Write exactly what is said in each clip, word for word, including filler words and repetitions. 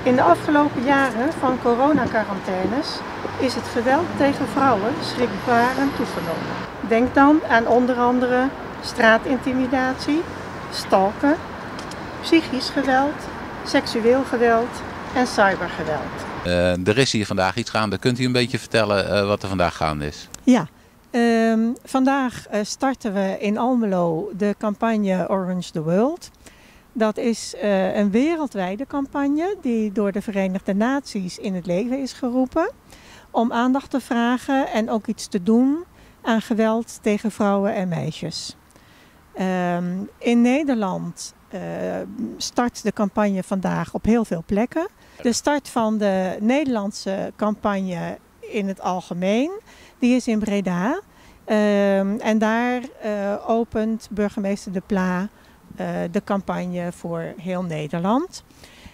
In de afgelopen jaren van coronacarantaines is het geweld tegen vrouwen schrikbarend toegenomen. Denk dan aan onder andere straatintimidatie, stalken, psychisch geweld, seksueel geweld en cybergeweld. Uh, er is hier vandaag iets gaande. Kunt u een beetje vertellen uh, wat er vandaag gaande is? Ja, uh, vandaag uh, starten we in Almelo de campagne Orange the World. Dat is uh, een wereldwijde campagne die door de Verenigde Naties in het leven is geroepen. Om aandacht te vragen en ook iets te doen aan geweld tegen vrouwen en meisjes. Uh, in Nederland uh, start de campagne vandaag op heel veel plekken. De start van de Nederlandse campagne in het algemeen, die is in Breda. Uh, en daar uh, opent burgemeester De Pla uh, de campagne voor heel Nederland.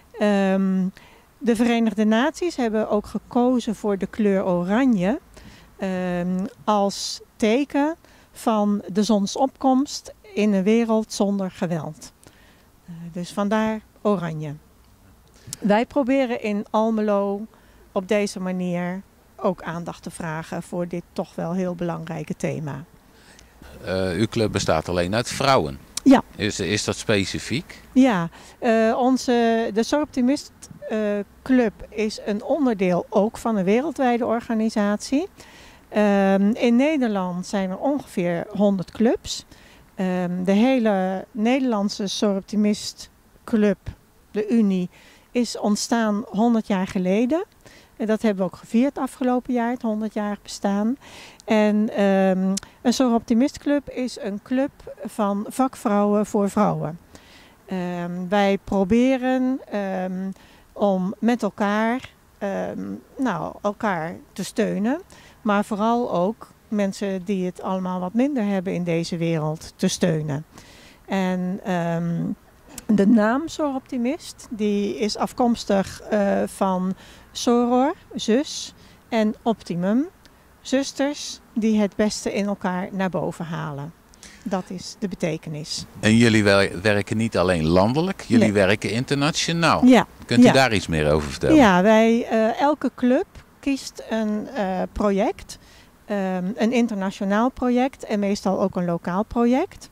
Um, de Verenigde Naties hebben ook gekozen voor de kleur oranje um, als teken van de zonsopkomst in een wereld zonder geweld. Uh, dus vandaar oranje. Wij proberen in Almelo op deze manier ook aandacht te vragen voor dit toch wel heel belangrijke thema. Uh, uw club bestaat alleen uit vrouwen. Ja. Is, is dat specifiek? Ja, uh, onze, de Soroptimist uh, Club is een onderdeel ook van een wereldwijde organisatie. Uh, in Nederland zijn er ongeveer honderd clubs. Uh, de hele Nederlandse Soroptimist Club, de Unie, is ontstaan honderd jaar geleden. En dat hebben we ook gevierd afgelopen jaar, het honderdjarig bestaan. En um, een Soroptimist Club is een club van vakvrouwen voor vrouwen. Um, wij proberen um, om met elkaar, um, nou, elkaar te steunen. Maar vooral ook mensen die het allemaal wat minder hebben in deze wereld te steunen. En um, de naam Soroptimist die is afkomstig uh, van Soror, zus, en Optimum, zusters die het beste in elkaar naar boven halen. Dat is de betekenis. En jullie werken niet alleen landelijk, jullie nee. werken internationaal. Ja. Kunt u ja. daar iets meer over vertellen? Ja, wij, uh, elke club kiest een uh, project, um, een internationaal project en meestal ook een lokaal project.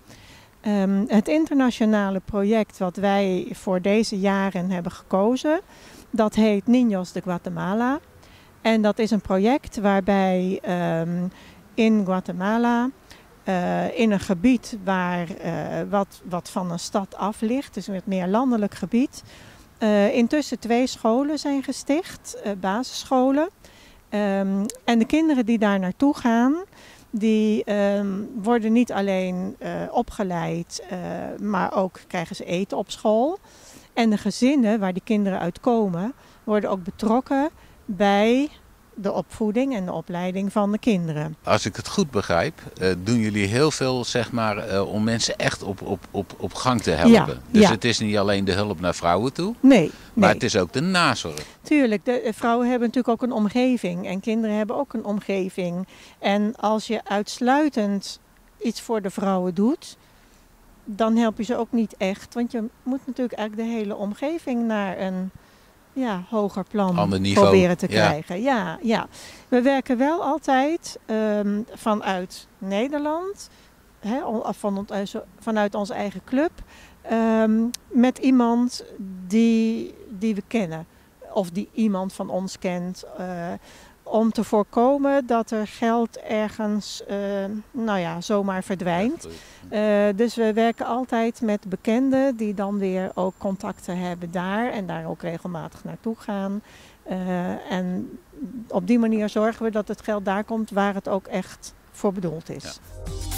Um, het internationale project wat wij voor deze jaren hebben gekozen, dat heet Niños de Guatemala. En dat is een project waarbij um, in Guatemala, uh, in een gebied waar uh, wat, wat van een stad af ligt, dus een meer landelijk gebied, uh, intussen twee scholen zijn gesticht, uh, basisscholen. Um, en de kinderen die daar naartoe gaan, die um, worden niet alleen uh, opgeleid, uh, maar ook krijgen ze eten op school. En de gezinnen waar die kinderen uit komen, worden ook betrokken bij de opvoeding en de opleiding van de kinderen. Als ik het goed begrijp, uh, doen jullie heel veel zeg maar, uh, om mensen echt op, op, op, op gang te helpen. Ja, dus ja. het is niet alleen de hulp naar vrouwen toe, nee, maar nee. het is ook de nazorg. Tuurlijk, de vrouwen hebben natuurlijk ook een omgeving en kinderen hebben ook een omgeving. En als je uitsluitend iets voor de vrouwen doet, dan help je ze ook niet echt. Want je moet natuurlijk eigenlijk de hele omgeving naar een ja, hoger plan Ander niveau. proberen te Ja. krijgen. Ja, ja. We werken wel altijd um, vanuit Nederland, hè, van, vanuit onze eigen club, um, met iemand die, die we kennen. Of die iemand van ons kent. Uh, om te voorkomen dat er geld ergens uh, nou ja, zomaar verdwijnt. Uh, dus we werken altijd met bekenden die dan weer ook contacten hebben daar. En daar ook regelmatig naartoe gaan. Uh, en op die manier zorgen we dat het geld daar komt waar het ook echt voor bedoeld is. Ja.